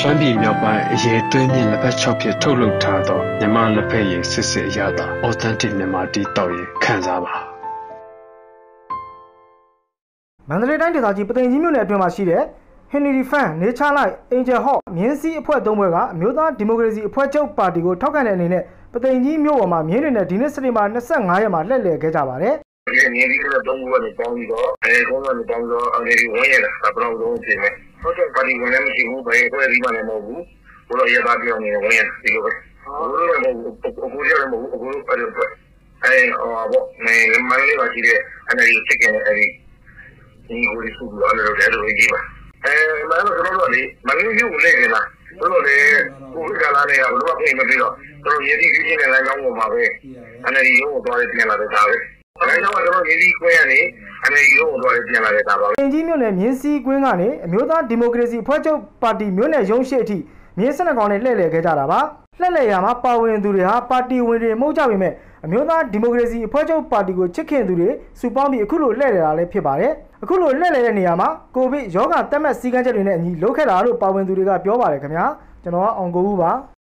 စွမ်းပြည်မြောက်ပိုင်းအရေးသွင်းမြင့်လက်ဖက်6ဖြစ်ထုတ်လုပ်ထားသောမြန်မာလက်ဖက်ရည်စစ်စစ်အရသာ authentic မြန်မာတီတောက်ရခံစားပါမန္တလေးတိုင်းဒေသကြီးပသိမ်ကြီးမြို့နယ်အတွင်းမှာရှိတဲ့ Henry Fan Nature Light Angel Hawk မြင်းစည်းအဖွဲ့၃ဘွဲကအမျိုးသားဒီမိုကရေစီအဖွဲ့ချုပ်ပါတီကိုထောက်ခံတဲ့အနေနဲ့ပသိမ်ကြီးမြို့ပေါ်မှာမြင်းတွေနဲ့ဒီနေ့စနေမှာ25ရက်မှာလှည့်လည်ခဲ့ကြပါတယ်မြင်းဒီကတော့၃ဘွဲနဲ့ပေါင်းပြီးတော့ကုန်းကနေပေါင်းတော့အနေဒီဝင်ရတာအပရောတော့ပြင်မယ်ဟုတ်တယ်ပါတီဝင်လည်းမရှိဘူးဘယ်ခွဲပြီးမှလည်းမဟုတ်ဘူးဘိုးတော်ရပါပြောင်းနေဝင်ရဒီလိုပဲဘိုးတော်လည်းမဟုတ်ဘူးအခုလည်းမဟုတ်ဘူးအခုအဲ့လိုပဲဘောမလေးပါရှိတဲ့အနေဒီစစ်ကင်းအဲ့ဒီဒီကိုရီစုလို့အဲ့လိုလည်းလိုကြီးပါမင်းတို့ကတော့လေမင်းတို့ယူလဲကြလားတို့လေကိုယ်ကလာနေရဘလို့ပြင်မပြီးတော့တို့ရည်ရည်ကြီးနေတဲ့လမ်းကြောင်းပေါ်မှာပဲအနေဒီရုံးကိုသွားရပြင်လာတဲ့ဒါပဲအဲဒါကတော့ရည်ရည်ခွဲရနေအနေဒီရုံးကိုသွားရပြင်လာတဲ့ဒါပါပဲအင်ကြီးမြို့နယ်မြင်းစည်းကွင်းကနေအမျိုးသားဒီမိုကရေစီအဖွဲ့ချုပ်ပါတီမြို့နယ်ရုံးရှိအထိမြင်းစနကောင်နဲ့လှည့်လည်ခဲ့ကြတာပါလှည့်လည်ရမှာပါဝင်သူတွေဟာပါတီဝင်တွေမဟုတ်ကြပေမဲ့အမျိုးသားဒီမိုကရေစီအဖွဲ့ချုပ်ပါတီကိုချစ်ခင်သူတွေစုပေါင်းပြီးအခုလိုလှည့်လည်တာလည်းဖြစ်ပါတယ်အခုလိုလှည့်လည်တဲ့နေရာမှာကိုဗစ်ရောဂါတက်မှတ်စည်းကမ်းချက်တွေနဲ့အညီလုပ်ခဲ့တာလို့ပါဝင်သူတွေကပြောပါတယ်ခင်ဗျာကျွန်တော်ကအောင်ကိုဦးပါ